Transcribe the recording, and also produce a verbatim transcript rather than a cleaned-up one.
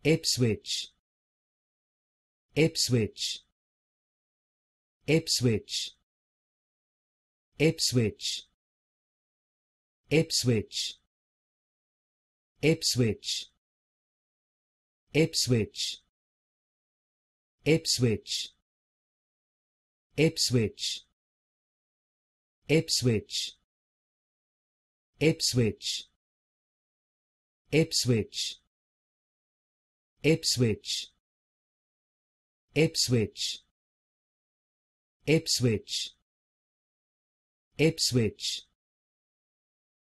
Ipswich, Ipswich, Ipswich, Ipswich, Ipswich, Ipswich, Ipswich, Ipswich, Ipswich, Ipswich, Ipswich, Ipswich, Ipswich, Ipswich, Ipswich, Ipswich,